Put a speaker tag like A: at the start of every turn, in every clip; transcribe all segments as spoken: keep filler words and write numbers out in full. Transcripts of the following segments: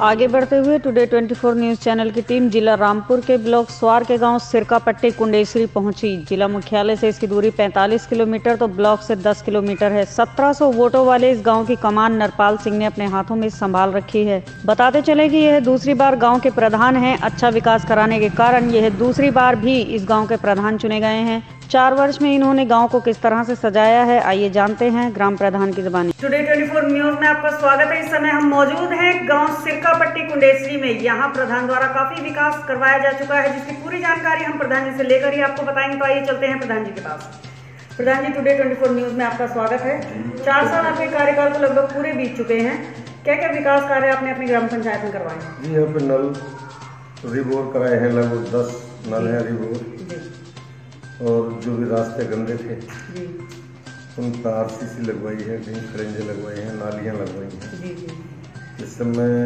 A: आगे बढ़ते हुए टुडे चौबीस न्यूज़ चैनल की टीम जिला रामपुर के ब्लॉक स्वार के गांव सिरकापट्टी कुंडेश्वरी पहुंची। जिला मुख्यालय से इसकी दूरी पैंतालीस किलोमीटर तो ब्लॉक से दस किलोमीटर है। सत्रह सौ वोटों वाले इस गांव की कमान नरपाल सिंह ने अपने हाथों में संभाल रखी है। बताते चले कि यह दूसरी बार गाँव के प्रधान हैं। अच्छा विकास कराने के कारण यह दूसरी बार भी इस गाँव के प्रधान चुने गए हैं। चार वर्ष में इन्होंने गांव को किस तरह से सजाया है, आइए जानते हैं ग्राम प्रधान की ज़बानी। टुडे चौबीस न्यूज़ में आपका स्वागत है। इस समय हम मौजूद हैं गांव सिरकापट्टी कुंडेश्वरी में। यहां प्रधान द्वारा काफी विकास करवाया जा चुका है, जिसकी पूरी जानकारी हम प्रधान जी से लेकर ही आपको बताएंगे। तो आइए चलते हैं प्रधान जी के पास। प्रधान जी, टुडे चौबीस न्यूज़ में आपका स्वागत है। चार साल आपके कार्यकाल को लगभग पूरे बीत चुके हैं। क्या क्या विकास कार्य आपने अपनी ग्राम पंचायत में करवाए हैं?
B: जी, यहाँ पे नल रिबोर कराए हैं, लगभग दस नल है रिबोर, और जो भी रास्ते गंदे थे जी, उन पर आर सी सी लगवाई है, कहीं खरेंजे लगवाए हैं, नालियाँ लगवाई हैं जी जी। इस समय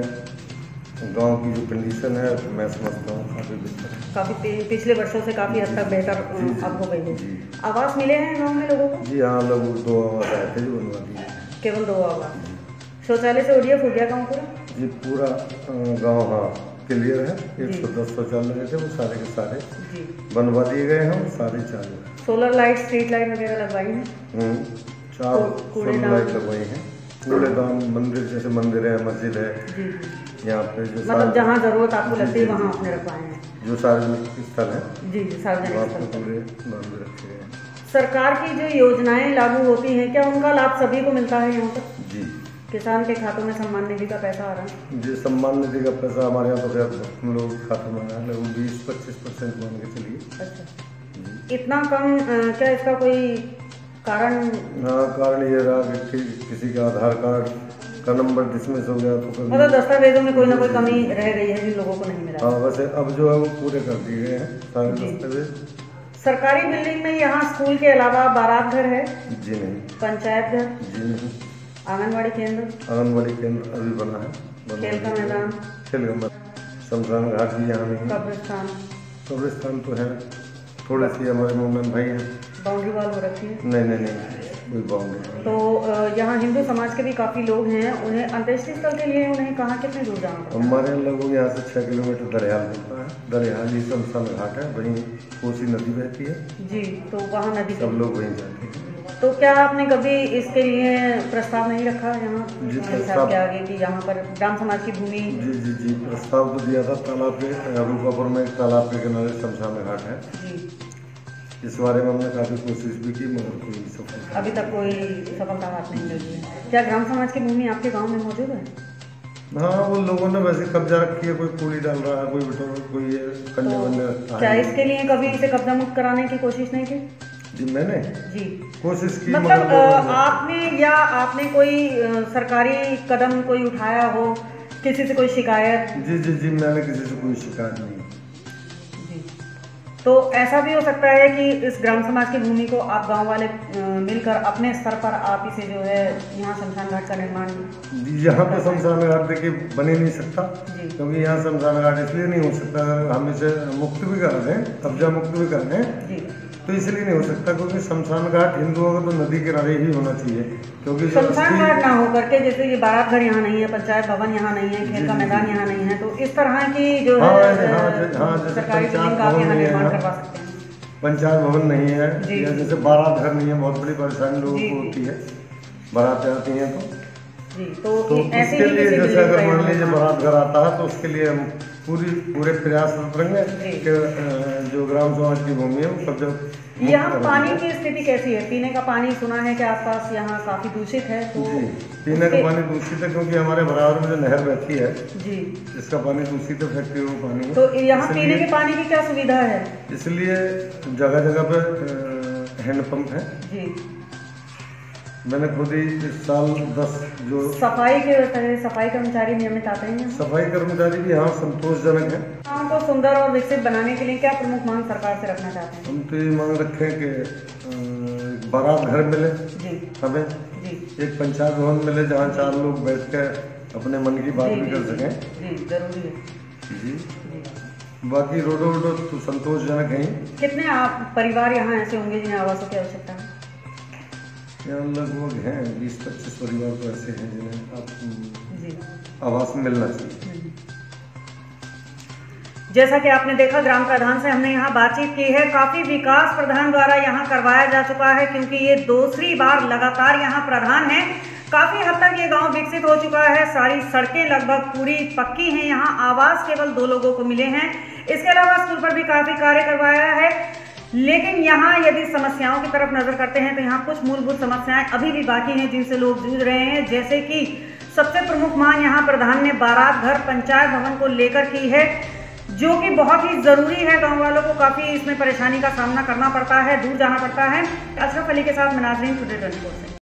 B: गांव की जो कंडीशन है मैं समझता हूँ काफ़ी बेहतर है, काफ़ी
A: पिछले वर्षों से काफ़ी हद तक बेहतर अब हो गई है। आवास मिले हैं गांव में लोगों को?
B: जी हाँ, लगभग दो आवास आए थे जो बनवा दिए।
A: केवल दो आवास? शौचालय से ओडीएफ हो गया गाँव पूरा?
B: जी, पूरा गाँव हाँ क्लियर है। एक सौ दस शौचालय थे, वो सारे के सारे जी बनवा दिए गए हैं, सारे चालू।
A: सोलर लाइट, स्ट्रीट लाइट वगैरह लगवाई हैं?
B: चार सोलर लाइट लगवाई हैं। कूड़ेदान, मंदिर जैसे मंदिर है, मस्जिद है जी, यहाँ पे जो
A: मतलब जहाँ जरूरत आपको लगती है वहाँ आपने रखवाए हैं।
B: जो सार्वजनिक स्थल है
A: जी जी, सार्वजनिक स्थल
B: पूरे बंद रखे हैं।
A: सरकार की जो योजनाएं लागू होती हैं, क्या उनका लाभ सभी को मिलता है यहाँ पर?
B: जी,
A: किसान के खातों में सम्मान निधि का पैसा आ रहा है?
B: जी, सम्मान निधि का पैसा हमारे यहाँ तो खैर हम लोग खाते में आया, लगभग बीस पच्चीस परसेंट मान के चलिए।
A: अच्छा, इतना कम? क्या इसका कोई कारण?
B: हाँ, कारण ये रहा कि किसी का आधार कार्ड का नंबर डिसमिस हो गया तो कभी
A: मतलब दस्तावेजों में कोई ना कोई कमी रह गई है जिन लोगों को नहीं मिला।
B: हाँ, वैसे अब जो है वो पूरे कर दिए गए हैं सारे दस्तावेज।
A: सरकारी बिल्डिंग में यहाँ स्कूल के अलावा बारात घर है?
B: जी नहीं।
A: पंचायत घर?
B: जी नहीं।
A: आंगनबाड़ी केंद्र?
B: आंगनबाड़ी केंद्र अभी बना है।
A: खेल का मैदान?
B: खेल का मैदान। शमशान घाट भी यहाँ नहीं।
A: कब्रिस्तान?
B: कब्रिस्तान तो है, थोड़े से हमारे मोमेंट भाई हैं।
A: बाउंड्री वॉल हो रखी है?
B: नहीं नहीं नहीं, कोई बाउंड्री।
A: तो यहाँ हिंदू समाज के भी काफ़ी लोग हैं, उन्हें अंत्येष्टि स्थल के लिए उन्हें कहाँ कितने दूर जाना पड़ता है? हमारे
B: लगभग यहाँ से छः किलोमीटर दरियाल पड़ता है। दरियाल ही शमशान घाट है, वहीं कोसी नदी बहती है
A: जी, तो वहाँ नदी
B: सब लोग वहीं जाते हैं।
A: तो क्या आपने कभी इसके लिए प्रस्ताव नहीं रखा यहाँ पंचायत के आगे कि यहाँ पर ग्राम समाज की भूमि?
B: जी जी जी, प्रस्ताव तो दिया था। तालाब के रूपापुर में एक तालाब के किनारे शमशान घाट है जी, इस बारे में हमने काफ़ी कोशिश भी की, मगर कोई सफलता
A: अभी तक कोई सफलता हाथ नहीं लगी है। क्या ग्राम समाज की भूमि आपके गांव में मौजूद है?
B: हाँ, वो लोगों ने वैसे कब्जा रखी है, कोई कूड़ी डाल रहा है, कोई बिटोर, कोई ये कन्या बन्ने रखता है।
A: क्या इसके लिए कभी इसे कब्जा मुक्त कराने की कोशिश नहीं की?
B: जी, मैंने
A: जी
B: कोशिश की।
A: मतलब आपने या आपने कोई सरकारी कदम कोई उठाया हो, किसी से कोई शिकायत?
B: जी जी जी, मैंने किसी से कोई शिकायत नहीं।
A: तो ऐसा भी हो सकता है कि इस ग्राम समाज की भूमि को आप गांव वाले मिलकर अपने स्तर पर आप इसे जो है यहाँ शमशान घाट का निर्माण?
B: यहाँ पे शमशान घाट देखिए बन ही नहीं सकता, क्योंकि यहाँ शमशान घाट इसलिए नहीं हो सकता। हम इसे मुक्त भी कर रहे हैं, कब्जा मुक्त भी कर रहे हैं, तो इसलिए नहीं हो सकता क्योंकि शमशान घाट हिंदुओं का तो नदी किनारे ही होना चाहिए। क्योंकि
A: शमशान घाट ना हो करके, जैसे ये बारात घर यहाँ नहीं है, पंचायत भवन यहाँ नहीं है, खेल का मैदान यहाँ नहीं है, तो इस तरह की जो है सरकारी बिल्डिंग का यहाँ निर्माण करवा सकते हैं।
B: पंचायत भवन नहीं है, या जैसे बारात घर नहीं है, बहुत बड़ी परेशानी लोगों को होती है, बारातें आती हैं तो
A: जी, तो,
B: तो उसके लिए जैसे अगर मान लीजिए बारात घर आता है तो उसके लिए हम पूरी पूरे प्रयास करेंगे कि जो ग्राम समाज की भूमि है वो कब्जा।
A: यहाँ पानी की स्थिति कैसी है? पीने का पानी सुना है कि आसपास यहाँ काफी दूषित है, तो
B: जी, पीने का पानी दूषित है क्योंकि हमारे बराबर में जो नहर बहती है जी, इसका पानी दूषित है, फैक्ट्री वो पानी।
A: तो यहाँ पीने के पानी की क्या सुविधा है?
B: इसलिए जगह जगह पे हैंडपम्प है जी। मैंने खुद ही इस साल दस जो
A: सफाई के सफाई कर्मचारी नियमित आते हैं।
B: सफाई कर्मचारी भी यहाँ संतोषजनक है।
A: गाँव को सुंदर और विकसित बनाने के लिए क्या प्रमुख मांग सरकार से रखना चाहते हैं?
B: हम तो ये मांग रखे हैं कि बारात घर मिले जी हमें जी, एक पंचायत भवन मिले जहाँ चार लोग बैठ कर अपने मन की बात भी कर सकें
A: जी, जरूरी है
B: जी। बाकी रोडो रोडो तो संतोषजनक है।
A: कितने आप परिवार यहाँ ऐसे होंगे जिन्हें आवासों की आवश्यकता है?
B: यहाँ लगभग हैं बीस पच्चीस परिवार तो ऐसे हैं जिन्हें आप
A: जी
B: आवास मिलना चाहिए।
A: जैसा कि आपने देखा, ग्राम प्रधान से हमने यहाँ बातचीत की है। काफी विकास प्रधान द्वारा यहाँ करवाया जा चुका है, क्योंकि ये दूसरी बार लगातार यहाँ प्रधान है। काफी हद तक ये गांव विकसित हो चुका है। सारी सड़कें लगभग पूरी पक्की हैं। यहाँ आवास केवल दो लोगों को मिले हैं। इसके अलावा स्कूल पर भी काफी कार्य करवाया है। लेकिन यहाँ यदि समस्याओं की तरफ नजर करते हैं तो यहाँ कुछ मूलभूत समस्याएं अभी भी बाकी हैं जिनसे लोग जूझ रहे हैं। जैसे कि सबसे प्रमुख मांग यहाँ प्रधान ने बारात घर पंचायत भवन को लेकर की है, जो कि बहुत ही ज़रूरी है। गांव वालों को काफ़ी इसमें परेशानी का सामना करना पड़ता है, दूर जाना पड़ता है। अशरफ अली के साथ मैं नाज़रीन, टुडे ट्वेंटी फोर से।